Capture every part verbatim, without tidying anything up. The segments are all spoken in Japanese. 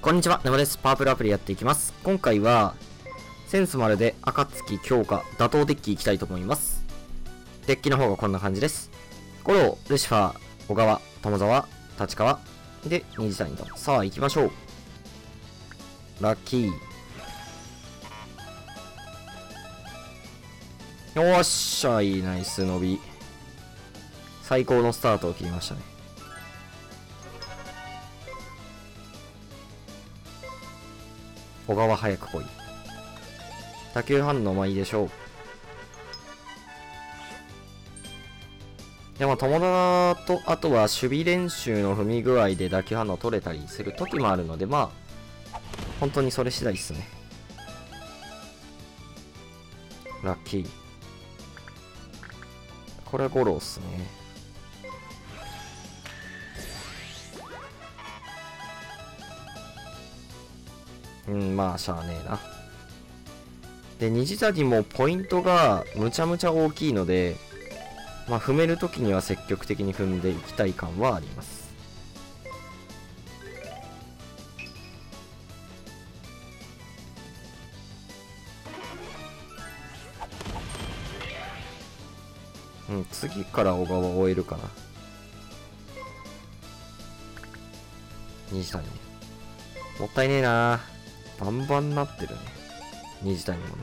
こんにちは、沼です。パワープルアプリやっていきます。今回は、センス丸で暁強化打倒デッキいきたいと思います。デッキの方がこんな感じです。ゴロー、ルシファー、小川、友沢、立川、で、虹谷と。さあ、行きましょう。ラッキー。よっしゃ、いいナイス伸び。最高のスタートを切りましたね。小川早く来い。打球反応もいいでしょう。でも友達とあとは守備練習の踏み具合で打球反応取れたりする時もあるので、まあ本当にそれ次第っすね。ラッキー。これゴロっすね。うん、まあしゃあねえな。で、虹谷もポイントがむちゃむちゃ大きいので、まあ踏めるときには積極的に踏んでいきたい感はあります。うん、次から小川終えるかな。虹谷ね。もったいねえな。バンバンなってるね。虹谷もね。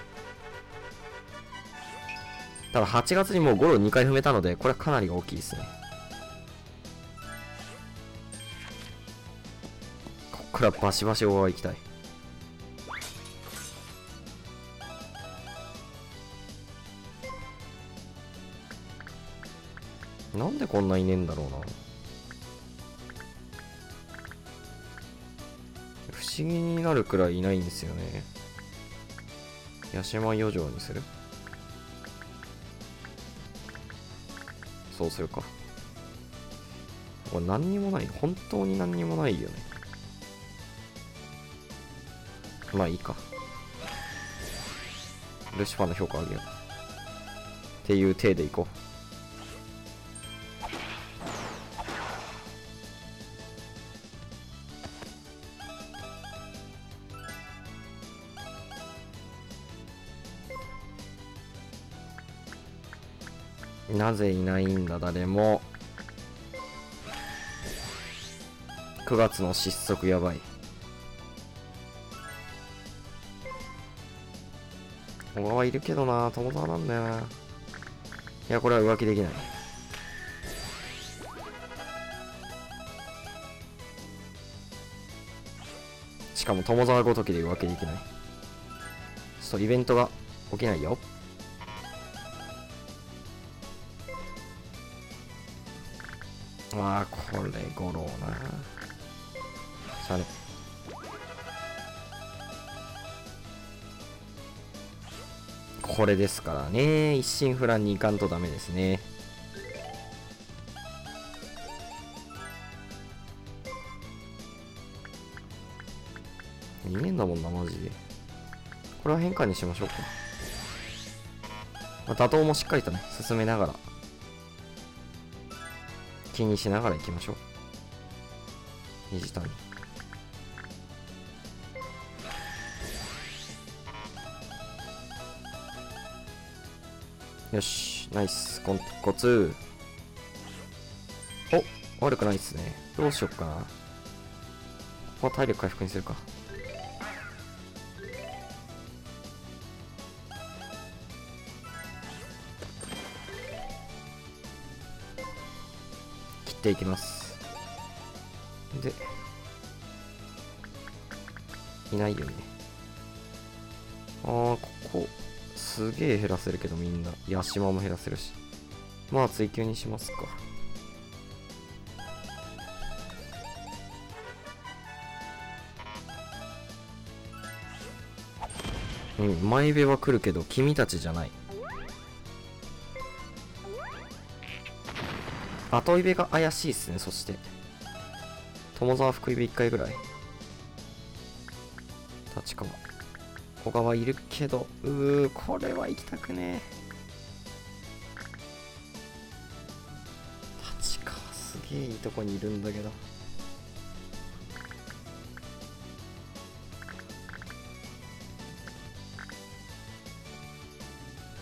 ただはちがつにもうゴロにかい踏めたので、これはかなり大きいですね。こっからバシバシ小川行きたい。なんでこんないねえんだろうな。不思議になるくらいいないんですよね。八島余剰にする？そうするか。これ何にもない。本当に何にもないよね。まあいいか。ルシファーの評価上げよう。っていう体でいこう。なぜいないんだ誰も。くがつの失速やばい。小川いるけどな、友沢なんだよな。いや、これは浮気できない。しかも友沢ごときで浮気できない。ちょっとイベントが起きないよ。ああ、これゴローな。しゃあね。これですからね。一心不乱にいかんとダメですね。にねんだもんな、マジで。これは変化にしましょうか。まあ、打倒もしっかりとね、進めながら、気にしながらいきましょう。虹谷。よし、ナイス、コンコツ。お、悪くないっすね。どうしよっかな。ここは体力回復にするか。切っていきます。で、いないよね。あー、ここ、すげえ減らせるけどみんな。ヤシマも減らせるし。まあ追求にしますか。うん、前辺は来るけど君たちじゃない。後イベが怪しいっすね。そして友沢福イベいっかいぐらい。立川小川いるけど、うー、これは行きたくねえ。立川すげえいいとこにいるんだけど。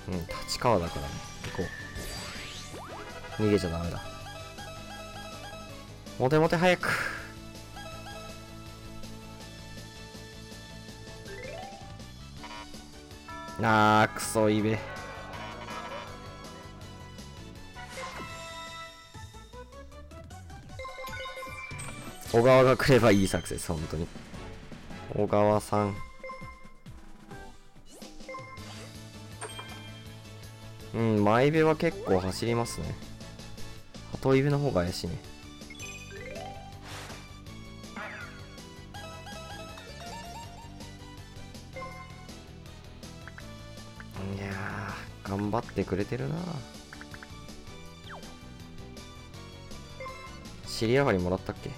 うん、立川だからね。行こう。逃げちゃダメだ。モテモテ早く。あー、クソイベ。小川が来ればいい作戦、本当に。小川さん。うん、前イベは結構走りますね。後イベの方が怪しいね。いやー、頑張ってくれてるな。尻上がりもらったっけ？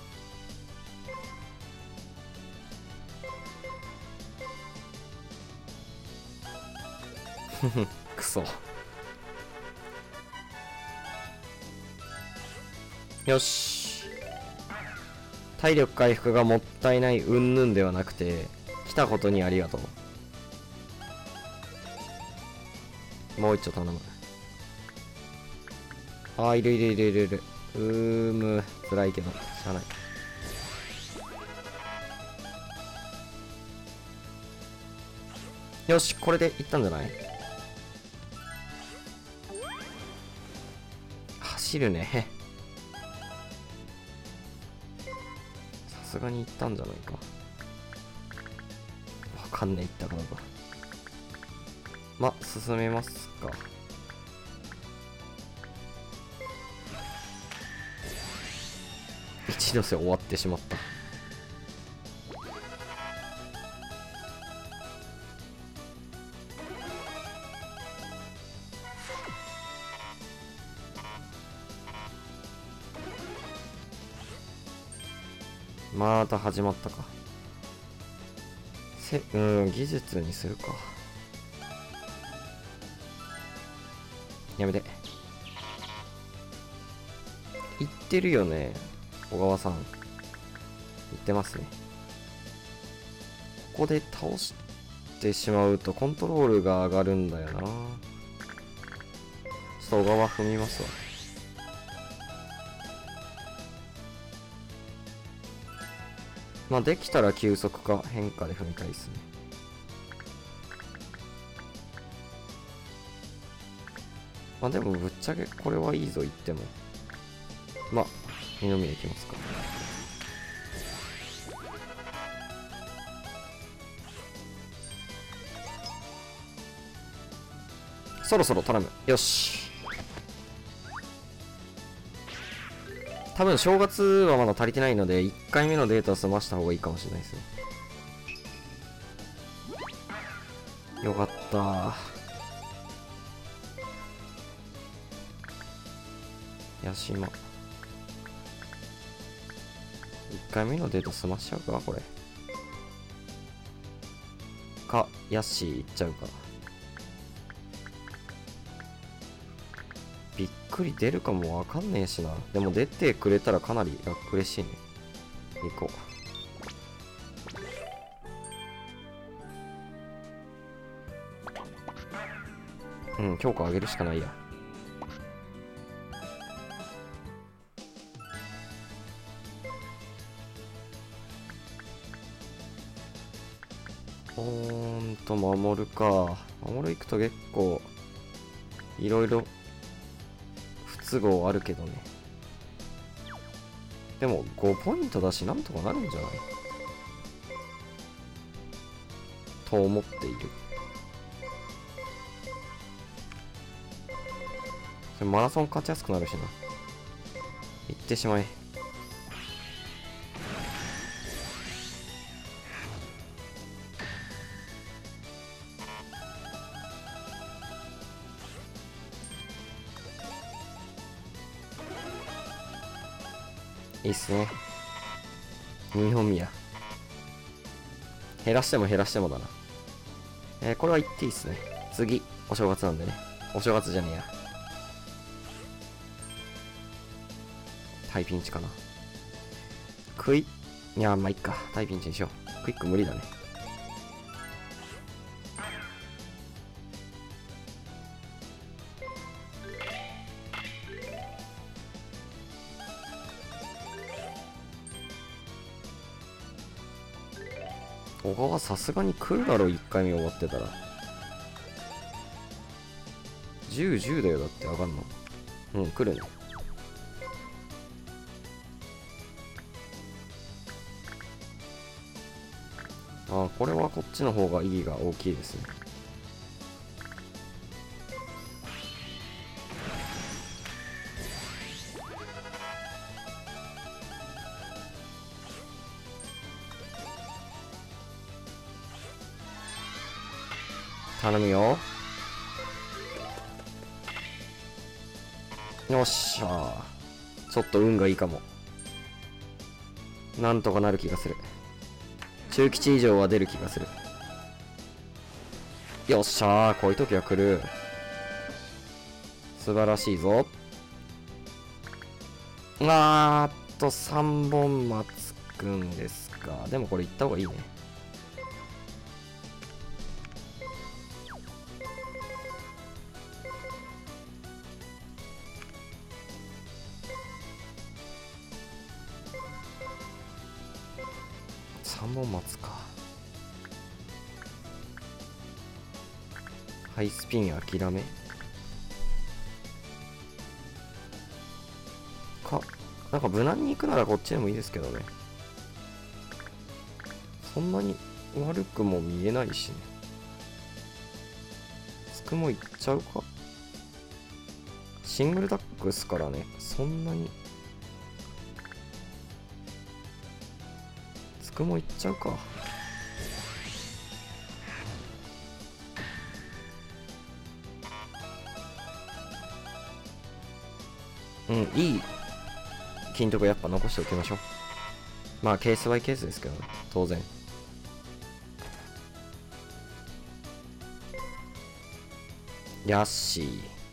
クソ。よし。体力回復がもったいない云々ではなくて、来たことにありがとう。もう一丁頼む。あー、いるいるいるいるいる。うーむ、辛いけど、しゃあない。よし、これでいったんじゃない？走るね。さすがにいったんじゃないか。わかんねえ、いったかどうか。ま、進めますか。一ノ瀬終わってしまった。また始まったか。せ、うん、技術にするか。やめて。言ってるよね。小川さん。言ってますね。ここで倒してしまうとコントロールが上がるんだよな。ちょっと小川踏みますわ。まあできたら急速か変化で踏みたいですね。まあでもぶっちゃけこれはいいぞ言っても。まあ二宮いきますか。そろそろ頼む。よし。多分正月はまだ足りてないのでいっかいめのデータを済ました方がいいかもしれないですね。よかったー。ヤシマいっかいめのデータ済ましちゃうかこれか。ヤッシーいっちゃうか。びっくり出るかもわかんねえしな。でも出てくれたらかなり嬉しいね。行こう。うん、強化上げるしかないや。ほーんと、守るか。守る行くと結構、いろいろ、不都合あるけどね。でも、ごポイントだし、なんとかなるんじゃないと思っている。それマラソン勝ちやすくなるしな。行ってしまえ。いいっすね。二宮。減らしても減らしてもだな。えー、これは言っていいっすね。次、お正月なんでね。お正月じゃねえや。タイピンチかな。クイいや、まあ、いっか。タイピンチにしよう。クイック無理だね。 小川さすがに来るだろう、いっかいめ終わってたら。じゅう、じゅうだよ、だって上がんの。うん、来るね。ああ、これはこっちの方が意義が大きいですね。頼むよ。よっしゃー。ちょっと運がいいかも。なんとかなる気がする。中吉以上は出る気がする。よっしゃー。こういう時は来る。素晴らしいぞ。あーっと、さんぼん待つくんですか。でもこれ行った方がいいね。さんぼん待つか。ハイスピン諦めか。なんか無難に行くならこっちでもいいですけどね。そんなに悪くも見えないしね。つくも行っちゃうか。シングルダックっすからね。そんなにつくも行っちゃうか。うん、いい金とかやっぱ残しておきましょう。まあケースバイケースですけどね、当然。やっし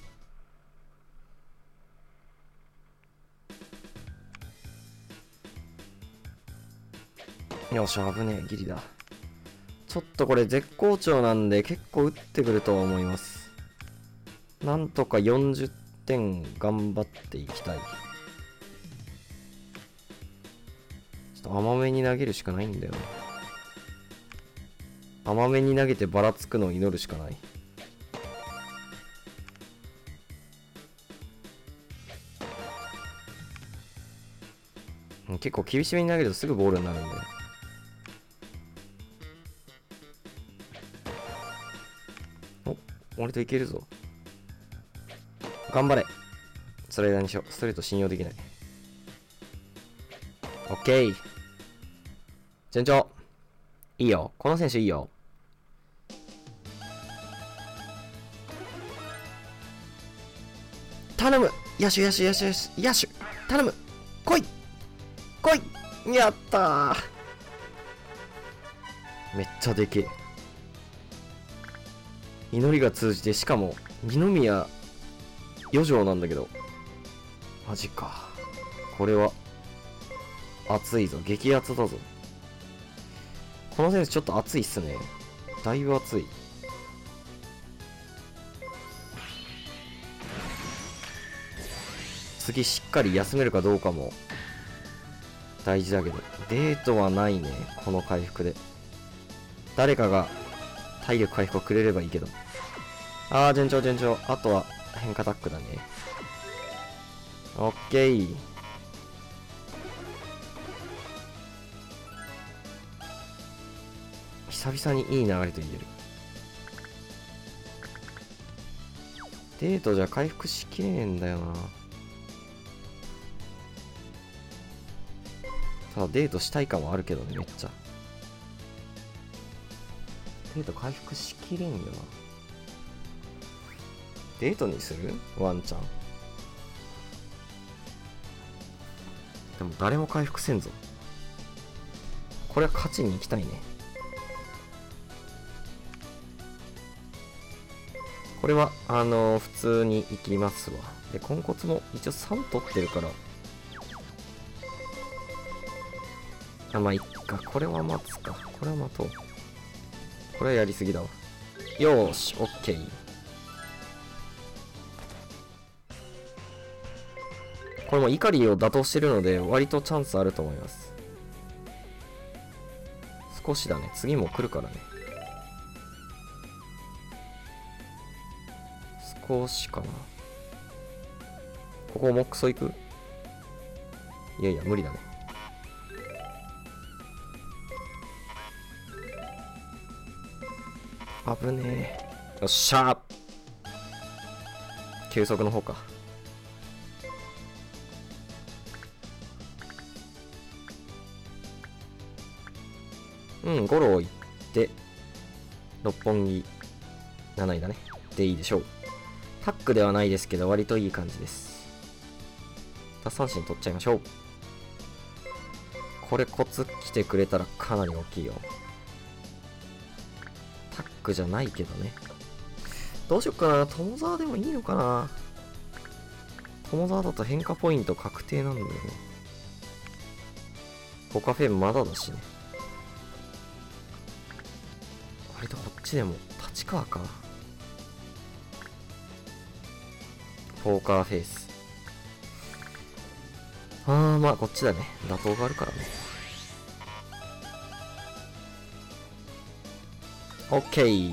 ー。よし、危ねえ、ギリだ。ちょっとこれ絶好調なんで結構打ってくると思います。なんとかよんじゅってん頑張っていきたい。ちょっと甘めに投げるしかないんだよね。甘めに投げてばらつくのを祈るしかない。結構厳しめに投げるとすぐボールになるんで。お、俺といけるぞ。頑張れ。スライダーにしよう。ストレート信用できない。オッケー。順調。いいよ。この選手いいよ。頼む。野手野手野手野手。頼む。来い。来い。やったー。めっちゃでけえ。祈りが通じて、しかも二宮余剰なんだけど。マジか。これは熱いぞ。激熱だぞ。この選手ちょっと熱いっすね。だいぶ熱い。次しっかり休めるかどうかも大事だけど、デートはないね。この回復で誰かが体力回復をくれればいいけど。あー、順調順調。あとは変化タックだね。オッケー。久々にいい流れと言える。デートじゃ回復しきれねえんだよな。ただデートしたい感はあるけどね、めっちゃ。デート回復しきれんよな。デートにする？ワンちゃん。でも誰も回復せんぞ。これは勝ちに行きたいね。これはあのー、普通に行きますわ。で、豚骨も一応さん取ってるから、あ、まあいっか。これは待つか。これは待とう。これはやりすぎだわ。よーし、オッケー。これも怒りを打倒してるので割とチャンスあると思います。 少しだね。次も来るからね。少しかな。ここもクソいく？いやいや、無理だね。危ねえ。よっしゃー。急速の方か。うん、ゴロ行って、六本木、なないだね。でいいでしょう。タックではないですけど、割といい感じです。奪三振取っちゃいましょう。これコツ来てくれたらかなり大きいよ。タックじゃないけどね。どうしよっかな。友沢でもいいのかな。友沢だと変化ポイント確定なんだよね。ポカフェまだだしね。割とこっちでも立川か。ポーカーフェイス。あー、まあこっちだね。打倒があるからね。オッケー。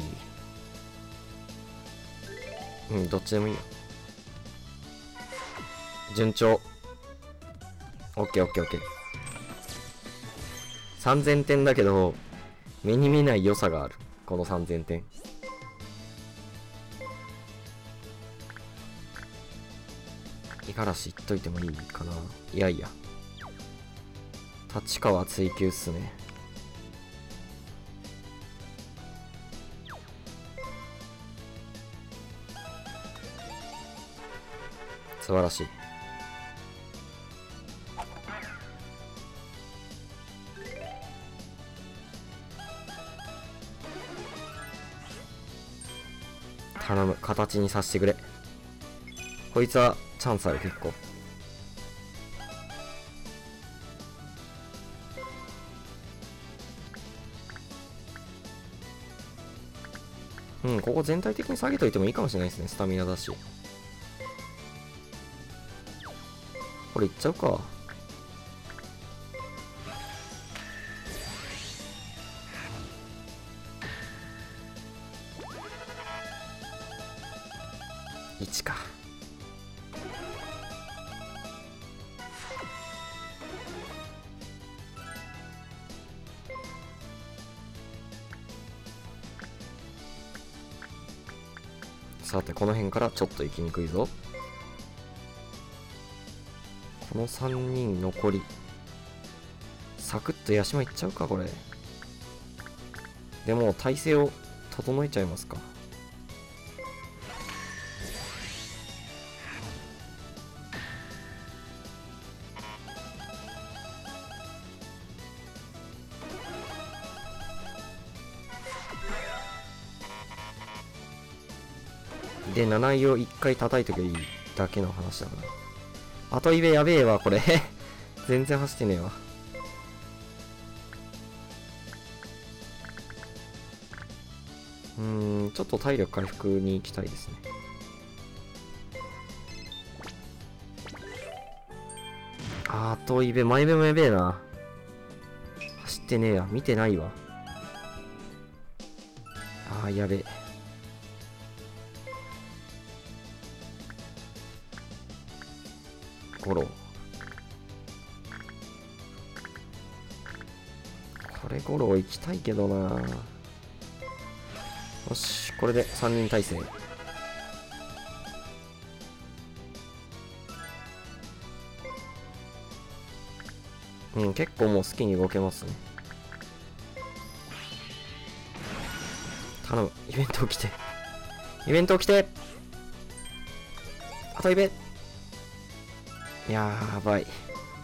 うん、どっちでもいいよ。順調。オッケーオッケーオッケー。さんぜんてんだけど、目に見えない良さがある。このさんぜんてん。五十嵐言っといてもいいかな。いやいや。立川追求っすね。素晴らしい。頼む、形にさせてくれ。こいつはチャンスある。結構うん、ここ全体的に下げといてもいいかもしれないですね。スタミナだし。これいっちゃうか。いちか。さて、この辺からちょっと行きにくいぞ。このさんにん残り。サクッとヤシマいっちゃうか、これ。でも、体勢を整えちゃいますか。で、なないをいっかい叩いときゃいいだけの話だから。あとイベやべえわ、これ。全然走ってねえわ。うーん、ちょっと体力回復に行きたいですね。あとイベ、前イベもやべえな。走ってねえや。見てないわ。あー、やべえ。ゴロ。これゴロ行きたいけどな。よし、これでさんにん体制。うん、結構もう好きに動けますね。頼む、イベント起きて。イベント起きて。あとイベ。やばい。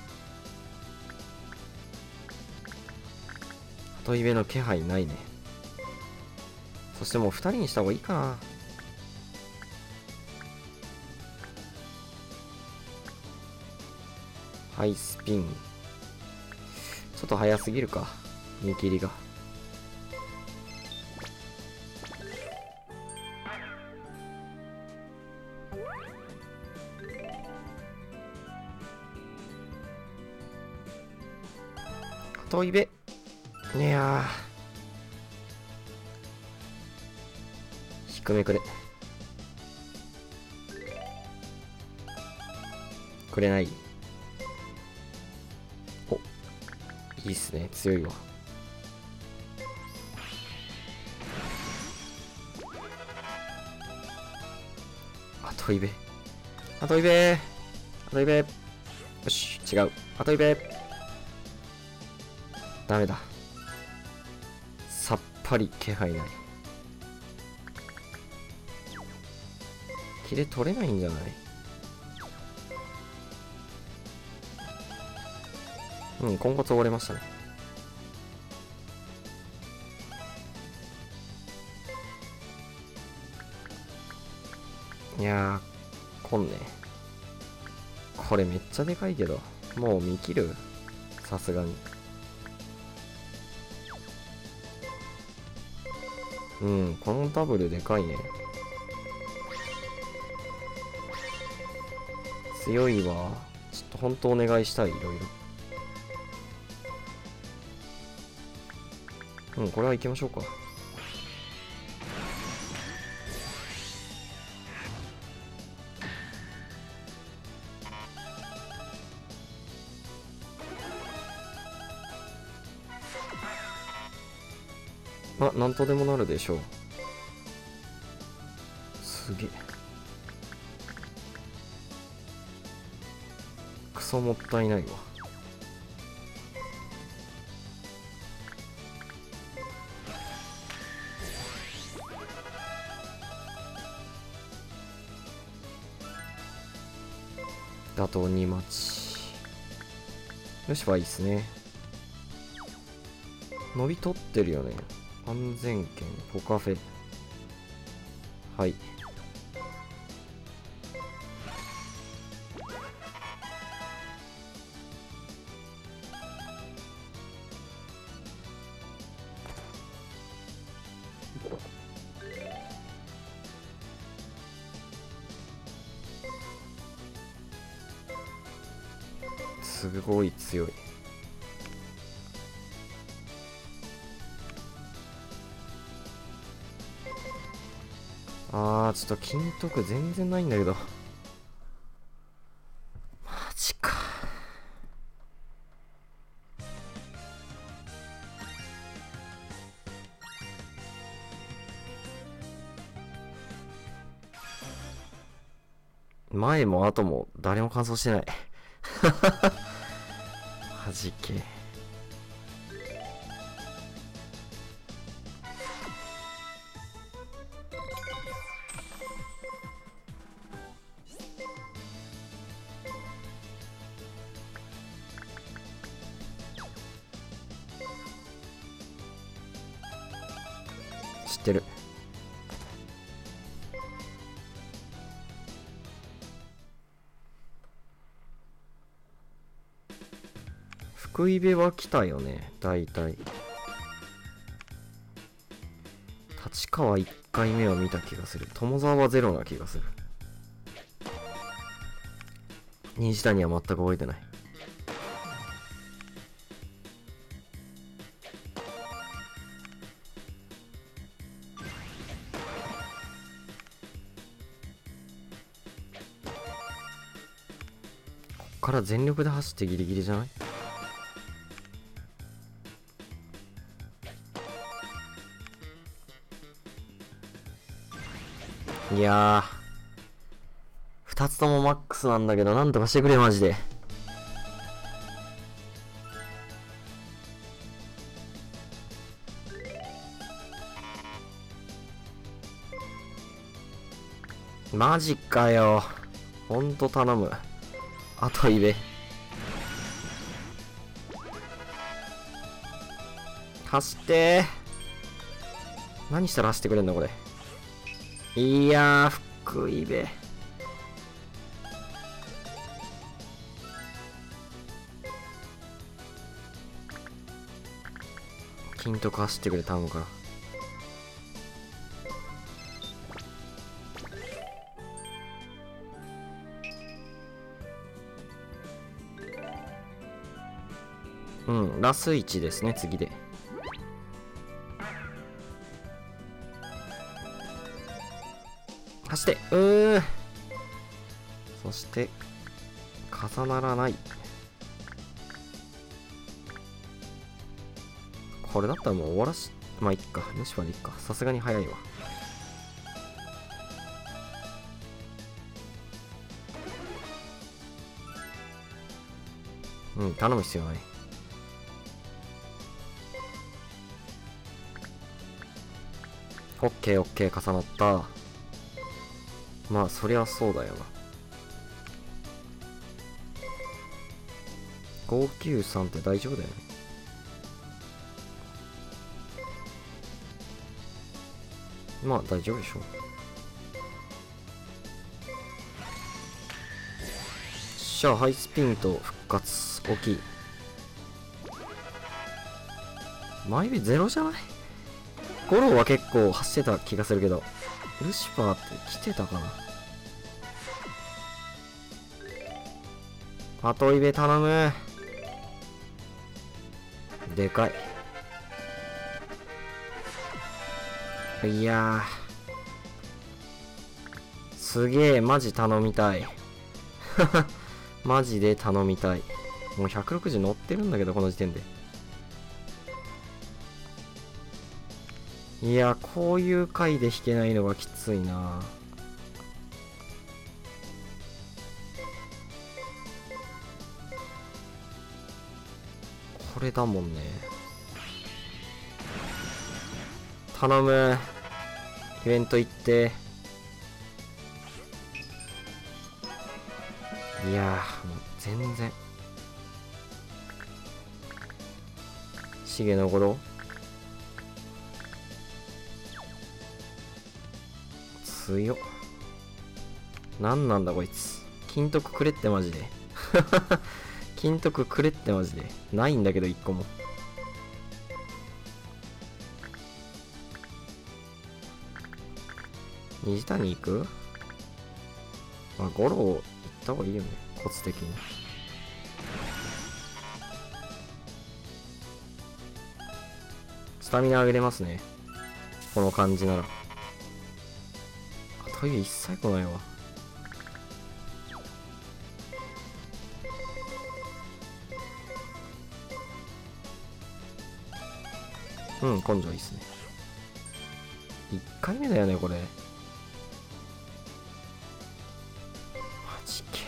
あとイベの気配ないね。そしてもうふたりにした方がいいかな。ハイスピン。ちょっと早すぎるか。見切りが。あとイベ。いやー。 低めくれ。くれない。お、いいっすね。強いわ。あといべ。あといべ。あといべ。よし、違う。あといべ。ダメだ。さっぱり気配ない。キレ取れないんじゃない？うん、今後終われましたね。いやー、こんね。これめっちゃでかいけど、もう見切る？さすがに。うん、このダブルでかいね。強いわ。ちょっと本当お願いしたい、いろいろ。うん、これは行きましょうか。あ、なんとでもなるでしょう。すげえ。クソもったいないわ。あとにマッチ。よし、はいいっすね。伸びとってるよね。安全圏、ポカフェ。はい。すごい強い。あー、ちょっと金徳全然ないんだけど。マジか。前も後も誰も完走してない。はじけ。知ってる。福井部は来たよね、大体。立川いっかいめは見た気がする。友沢はゼロな気がする。虹谷は全く覚えてない。こっから全力で走ってギリギリじゃない？いやー、二つともマックスなんだけど、なんとかしてくれ、マジで。マジかよ。ほんと頼む。あといべ。走ってー。何したら走ってくれんのこれ。いやー、福井部。金徳走ってくれ、頼むから。うん、ラスいちですね、次で。 走って、うーん。そして、重ならない。これだったらもう終わらし、まあいっか。ルシファーでいっか。さすがに早いわ。うん、頼む必要ない。オッケーオッケー、重なった。まあそりゃそうだよな。ごきゅうさんって大丈夫だよね。まあ大丈夫でしょう。しゃあハイスピンと復活大きい。前指ゼロじゃない？ゴローは結構走ってた気がするけど、ルシファーって来てたかな。後指頼む。でかい。いやー、すげえ、マジ頼みたい。マジで頼みたい。もうひゃくろくじゅう乗ってるんだけど、この時点で。いや、こういう回で引けないのがきついな。これだもんね。頼む。イベント行って。いやー、もう全然。重の五郎強っ。なんなんだこいつ。金徳くれってマジで。金徳くれってマジで。ないんだけど一個も。虹谷行く？まあ、ゴロ行った方がいいよね。コツ的に。スタミナ上げれますね。この感じなら。後指一切来ないわ。うん、根性いいっすね。いっかいめだよね、これ。マジけ。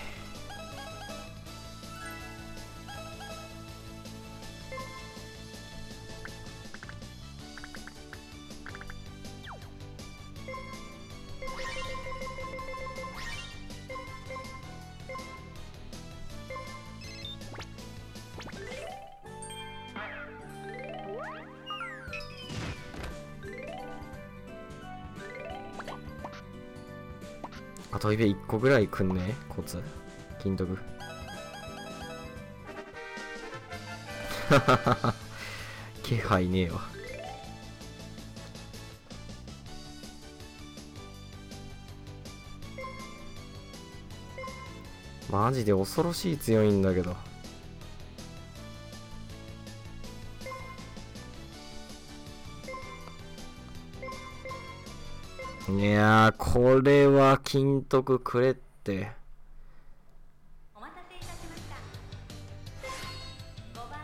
後指いっこぐらいくんね、コツ。金徳。気配ねえわ。マジで恐ろしい強いんだけど。いやー、これは金徳くれって。 お待たせいたしました。ごばん。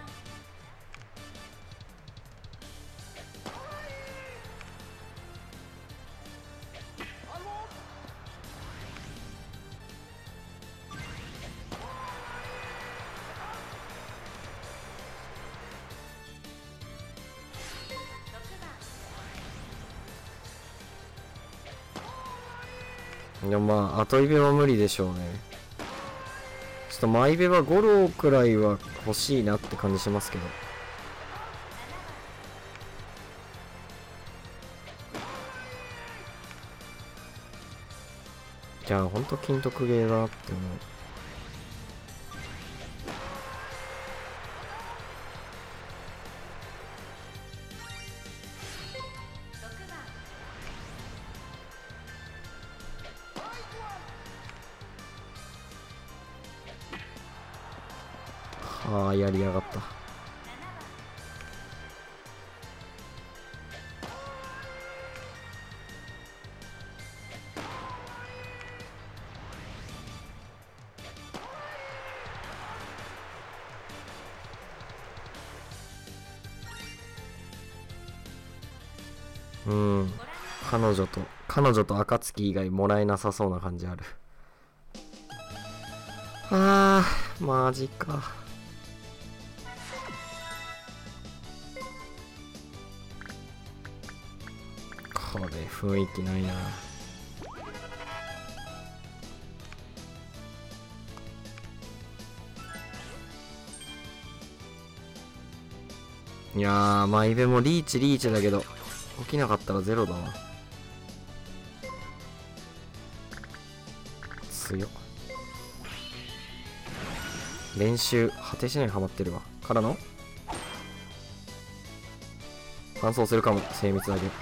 いや、まあ、後指は無理でしょうね。ちょっと前指はゴロくらいは欲しいなって感じしますけど。いや、ほんと金徳ゲーだなって思う。はあ、やりやがった。 うん彼女と彼女と暁以外もらえなさそうな感じある。あーマジか。これ雰囲気ないな。いやーマイベもリーチリーチだけど起きなかったらゼロだな。強っ。練習果てしないハマってるわ。からの乾燥するかも。精密だけ。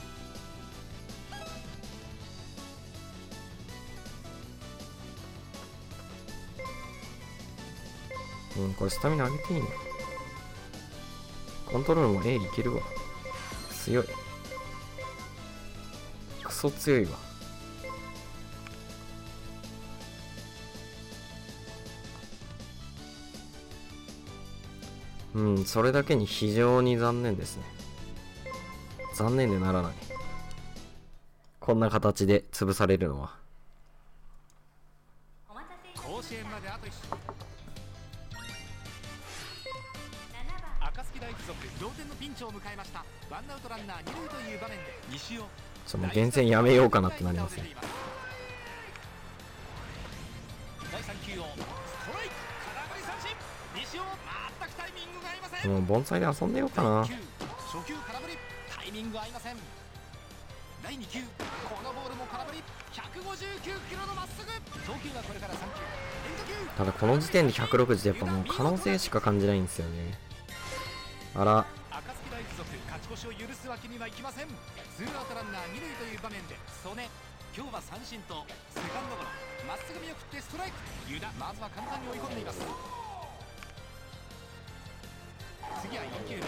うんこれスタミナ上げていいの。コントロールも A いけるわ。強い。クソ強いわ。うん、それだけに非常に残念ですね。残念でならない。こんな形で潰されるのは。 お待たせいたしま甲子園した。 まであといちななばん暁大附属同点のピンチを迎えました。ワンアウトランナー二塁という場面で西尾ちょもう厳選やめようかなってなりますね。 だいさん球をストライク空振り三振。西尾全くタイミングが合いません。 もう盆栽で遊んでようかな。 だいいっ球初球空振りタイミング合いません。だいに球このボールも空振りひゃくごじゅうきゅうキロのまっすぐ。投球がこれからさん球変化球。 ただこの時点でひゃくろくじゅうってやっぱもう可能性しか感じないんですよね。あら暁大附属勝ち越しを許すわけにはいきません。ツーアウトランナー二塁という場面で曽根今日は三振とセカンドゴロまっすぐ見送ってストライク。湯田まずは簡単に追い込んでいます。次はよん球目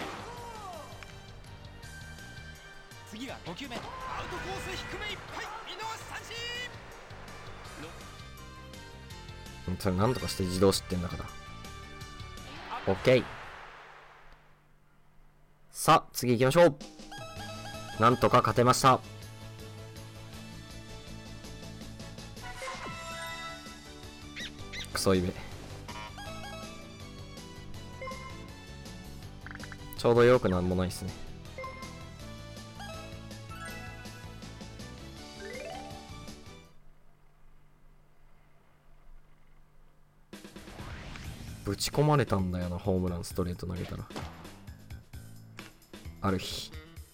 次はご球目アウトコース低めいっぱい見逃し三振。 それなんとかして自動失点だから OK。 さあ次行きましょう。なんとか勝てました。クソイベちょうどよくなんもないっすね。ぶち込まれたんだよなホームランストレート投げたらある日。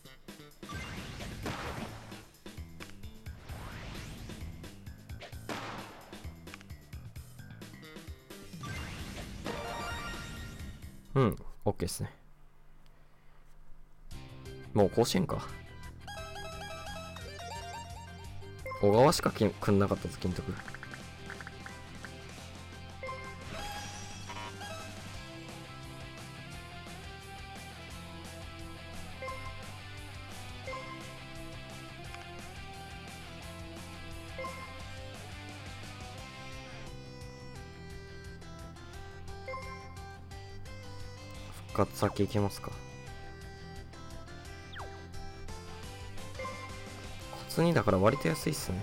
うん OK ですね。もう甲子園か。小川しかきくんなかったぞ金徳。復活先行けますか。コツにだから割と安いっすね。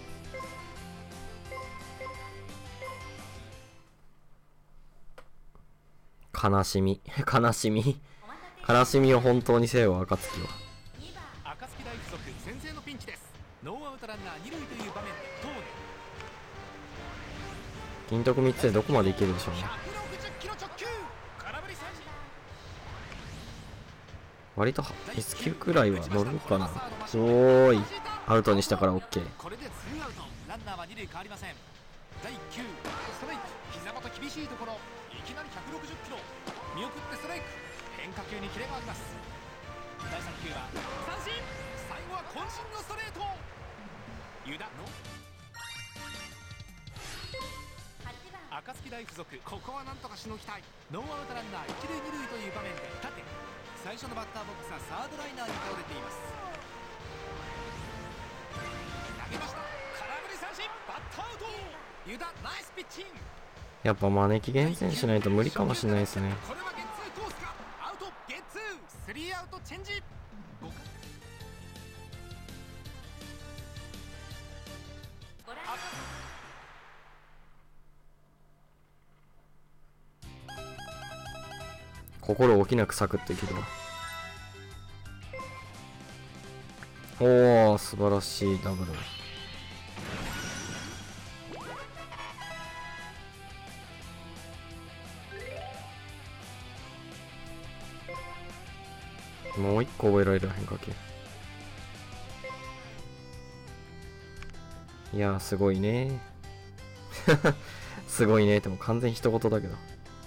悲しみ悲しみ悲しみを本当にせよ暁は。 にばん暁大附属先制のピンチです。ノーアウトランナー二塁という場面で東根金徳みっつでどこまでいけるでしょうね。 ひゃくろくじゅっキロ直球空振り三振。 割と エスきゅう くらいは乗るかな。おーいアウトにしたから OK。 これでツーアウトランナーは二塁変わりません。だいいっ球ストライク膝元厳しいところいきなりひゃくろくじゅっキロ見送ってストライク変化球にキレがあります。だいさん球は三振最後は渾身のストレート。湯田のはちばん暁大附属ここはなんとかしのぎたい。ノーアウトランナー一塁二塁という場面で縦最初のバッターボックスはサードライナーに倒れています。投げました空振り三振バッターアウト。湯田ナイスピッチング。 やっぱ招き厳選しないと無理かもしれないですね。 これはゲッツーコースかアウトゲッツースリーアウトチェンジ。ごかい心置きなくサクッといけるわ。おー、素晴らしいダブル。もう一個覚えられる変化球。いやー、すごいねすごいね。でも完全一言だけど。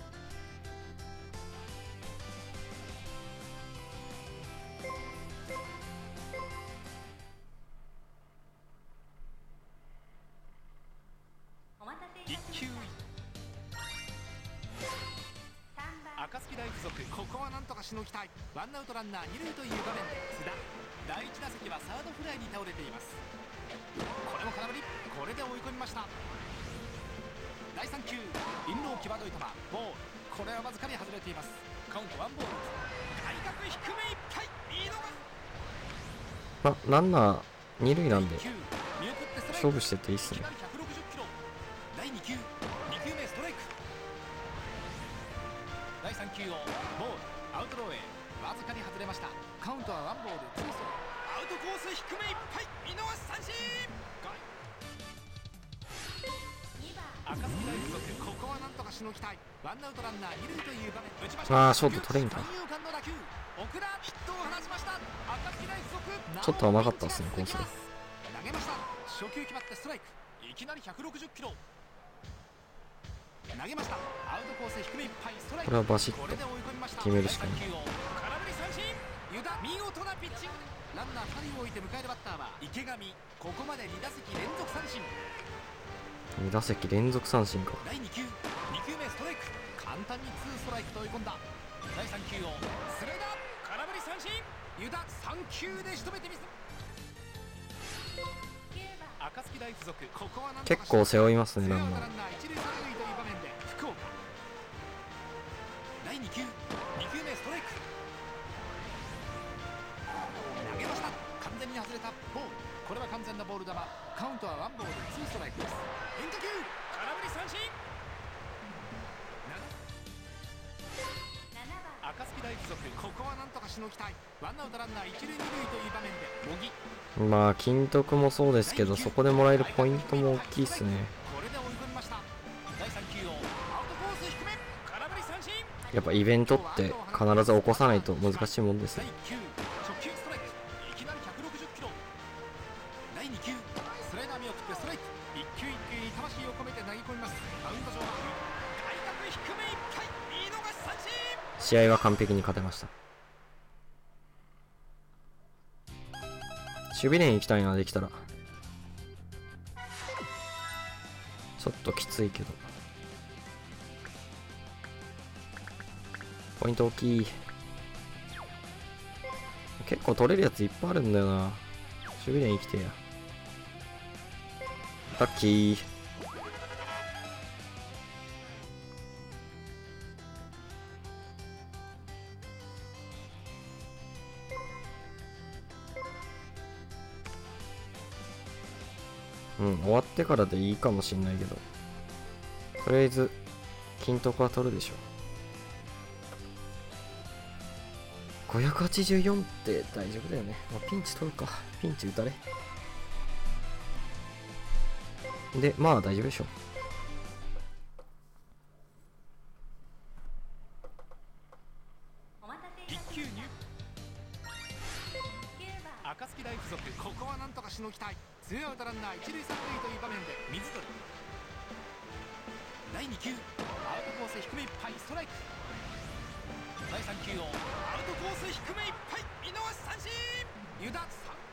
一球暁大附属、ここはなんとかしのぎたい。ワンアウトランナー二塁という場面で津田、第一打席はサードフライに倒れています。これも空振り、これで追い込みました。だいさん球、インロー際どい球、ボール、これはわずかに外れています。カウントワンボール。外角低めいっぱい、見逃す。 ま、ランナー二塁なんでいっ球見送ってストライク、 勝負してていいっすね。 いきなりひゃくろくじゅっキロ。だいに球、に球目ストライク。だいさん球をボール、アウトローへわずかに外れました。カウントはワンボールツーストライク。アウトコース低めいっぱい、見逃し三振。暁大附属、ここはなんとかしのぎたい。ワンアウトランナー二塁という場面、打ちました。 あー、ショート取れんか。 三遊間の打球、奥田ヒットを放ちました。暁大附属、 ちょっと甘かったっすねコースが。 投げました。初球決まってストライク、いきなりひゃくろくじゅっキロ。投げました。アウトコース低めいっぱい、ストライク。 これはバシッとこれで追い込みました。 決めるしかない。 空振り三振。湯田、見事なピッチング。ランナーふたりを置いて迎えるバッターは池上。ここまでに打席連続三振。 に打席連続三振か。 だいに球、に球目ストライク。簡単にツーストライクと追い込んだ。だいさん球をスライダー、空振り三振。湯田さん球で仕留めてみせ。暁大附属、ここはなんとか結構背負いますね、ランナー。 ランナー一塁三塁という場面で福岡。だいに球、に球目ストライク。投げました。完全に外れたボール、これは完全なボール球。カウントはワンボールツーストライクです。変化球、空振り三振。暁大附属、ここはなんとかしのぎたい。ワンアウトランナー一塁二塁という場面で茂木。 まあ金徳もそうですけど、そこでもらえるポイントも大きいっすね。 これで追い込みました。だいさん球をアウトコース低め、空振り三振。 やっぱイベントって必ず起こさないと難しいもんですだいね。 いち球、初球ストライク、いきなりひゃくろくじゅっキロ。だいに球、スライダー見送ってストライク。一球一球に魂を込めて投げ込みます。マウンド上は外角低めいっぱい、見逃し三振。 試合は完璧に勝てました。守備練行きたいな、できたら。ちょっときついけどポイント大きい。結構取れるやついっぱいあるんだよな。守備練生きてや。ラッキー。うん、終わってからでいいかもしんないけど、とりあえず金徳は取るでしょ。ごひゃくはちじゅうよんって大丈夫だよね。まあ、ピンチ取るか。ピンチ打たれ。で、まあ大丈夫でしょ。 一球入。暁大附属、ここはなんとかしのぎたい。ツーアウトランナー一塁三塁という場面で水鳥。だいに球、アウトコース低めいっぱい、ストライク。だいさん球をアウトコース低めいっぱい、見逃し三振。湯田さん。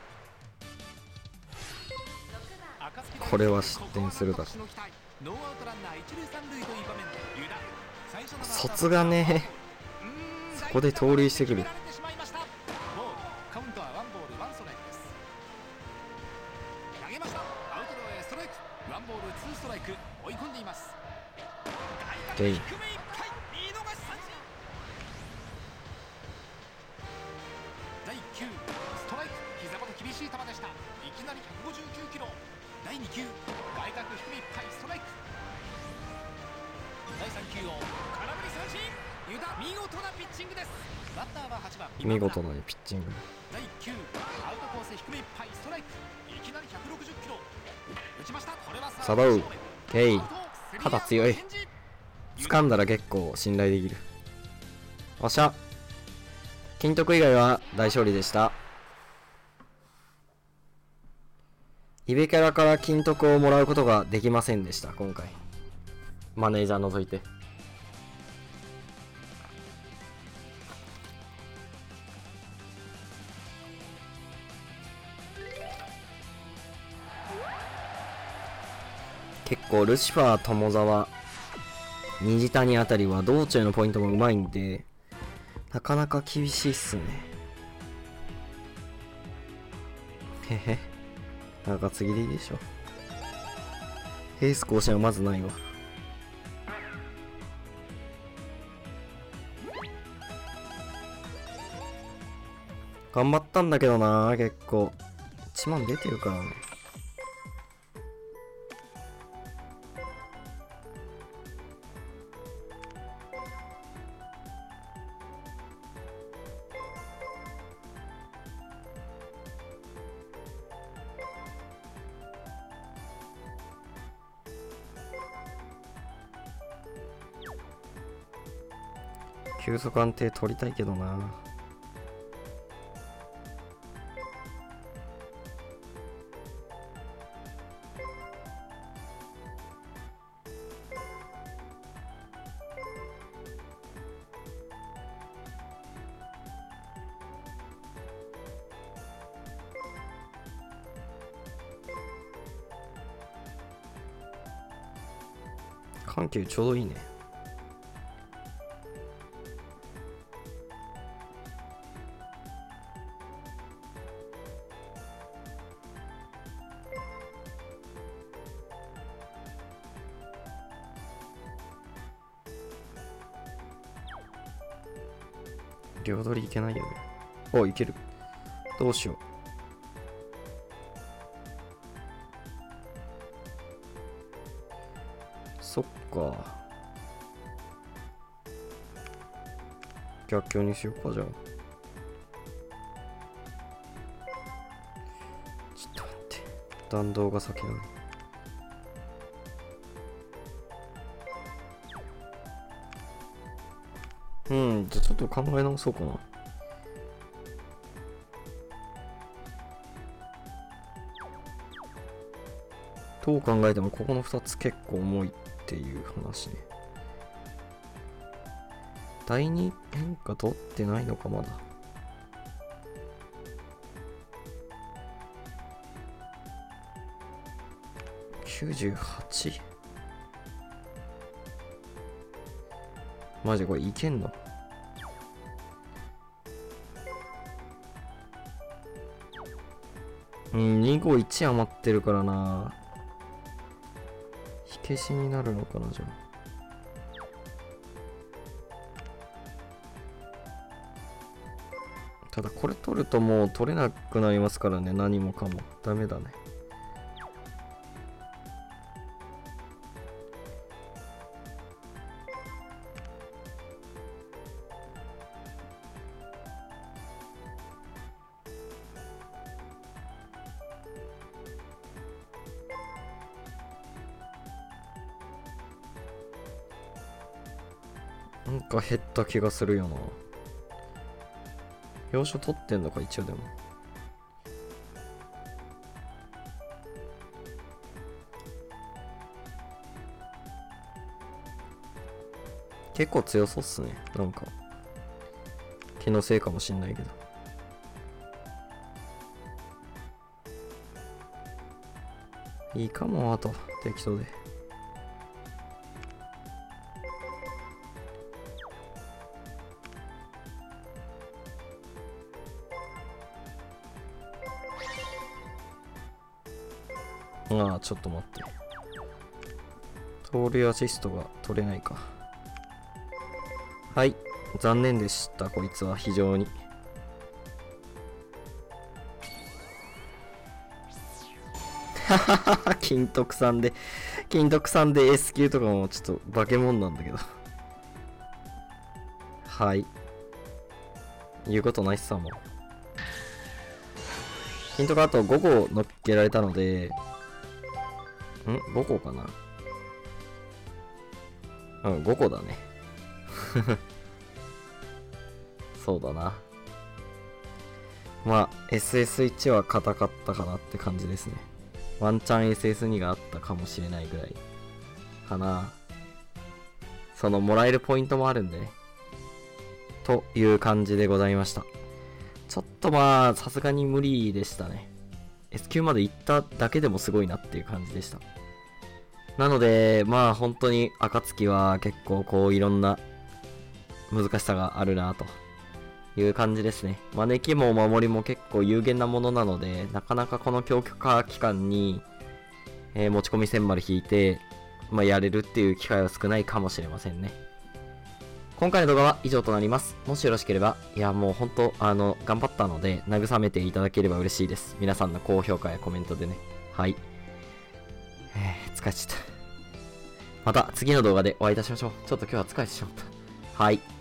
これは失点するだろ。 ノーアウトランナー一塁三塁という場面で湯田。最初の卒がね、そこで盗塁してくる。 カウントはワンボールワンストライクです。投げました。アウトローへストライク。ワンボールツーストライク、追い込んでいます。 ゲイン。 低めいっぱい、見逃し三振。だいいっ球、ストライク。膝元厳しい球でした。いきなりひゃくごじゅうきゅうキロ。 だいに球外角低めいっぱいストライク。だいさん球を空振り三振。湯田見事なピッチングです。バッターははちばん見事なピッチング。 だいいっ球アウトコース低めいっぱいストライク。いきなりひゃくろくじゅっキロ打ちました。これはサダウケイ肩強い。掴んだら結構信頼できる。おっしゃ。金徳以外は大勝利でした。イベキャラから金徳をもらうことができませんでした今回。マネージャー除いて。結構ルシファー友沢虹谷あたりは道中のポイントもうまいんでなかなか厳しいっすね。へへなんか次でいいでしょ。エース更新はまずないわ。頑張ったんだけどな結構いちまん出てるからね。急速安定取りたいけどな。緩急ちょうどいいね。両取りいけないよね。お、いける。どうしよう。そっか。逆境にしようか、じゃあ。ちょっと待って。弾道が先だね。うん、じゃあちょっと考え直そうかな。どう考えてもここのふたつ結構重いっていう話ね。だいに変化取ってないのかまだ。きゅうじゅうはち。マジこれいけんの？うん、にごいち余ってるからな。火消しになるのかな、じゃあ。ただこれ取るともう取れなくなりますからね、何もかも。ダメだね。なんか減った気がするよな。要所取ってんのか、一応でも。結構強そうっすね。なんか気のせいかもしんないけど。いいかも。あと適当で。ああ、ちょっと待って。盗塁アシストが取れないか。はい、残念でした。こいつは非常に。 金徳さんで、金徳さんで S 級とかもちょっと化け物なんだけど。はい。言うことないっすわ、もう。金徳あとごこ乗っけられたので、ん ?ご 個かなうん、ごこだね。そうだな。まあ、エスエスワン は硬かったかなって感じですね。ワンチャン エスエスツー があったかもしれないぐらいかな。そのもらえるポイントもあるんでね。という感じでございました。ちょっとまあ、さすがに無理でしたね。S 級まで行っただけでもすごいなっていう感じでした。なので、まあ本当に暁は結構こういろんな難しさがあるなという感じですね。招きも守りも結構有限なものなので、なかなかこの強化期間に、えー、持ち込み千丸引いて、まあ、やれるっていう機会は少ないかもしれませんね。今回の動画は以上となります。もしよろしければ、いやもう本当あの、頑張ったので、慰めていただければ嬉しいです。皆さんの高評価やコメントでね。はい。えー、疲れちゃった。また次の動画でお会いいたしましょう。ちょっと今日は疲れてしまった。はい。